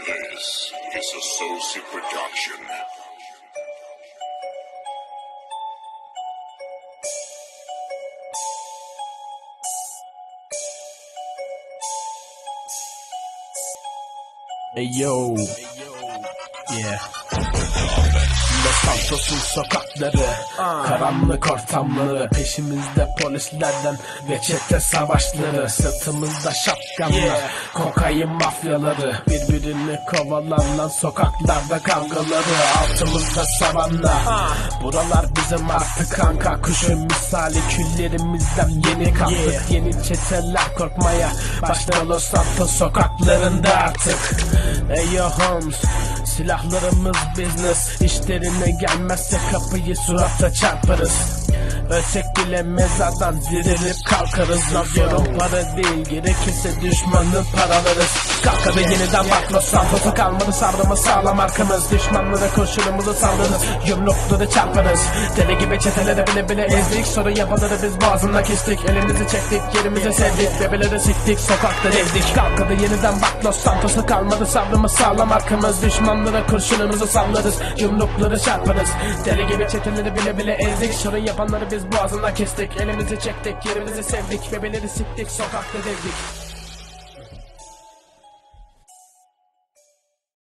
This is a Soulsy production. Hey yo, yeah. Los Santos'un sokakları, karanlık ortamları, peşimizde polislerden ve çete savaşları, sırtımızda şapkanlar, kokain mafyaları, birbirini kovalarla sokaklarda kavgaları, altımızda savanla. Buralar bizim artık kanka, kuşun misali küllerimizden yeni kalktık, yeni çeteler korkmaya başladı Los Santos sokaklarında artık. Hey yo Holmes, silahlarımız business, işlerine gelmezse kapıyı surata çarparız. Ölsek bile mezardan dirilip kalkarız. Lazıyorum para değil, gerekirse düşmanı paralarız. Kalkadı yeniden bak Los Santos'a, kalmadı sabrımız sağlam arkamız. Düşmanlara koşulumuzu saldırırız, yumrukları çarparız. Deli gibi çetelere bile bile ezdik, sonra yapanları biz boğazında kestik. Elimizi çektik, yerimize sevdik, bebeleri siktik, sokakta devdik. Kalkadı yeniden bak Los Santos'a, kalmadı sabrımız sağlam arkamız. Düşmanlara kurşunumuzu sallarız, yumrukları çarparız. Deli gibi çeteleri bile bile ezdik, sonra yapanları biz boğazında kestik. Elimizi çektik, yerimizi sevdik, bebeleri siktik, sokakta devdik.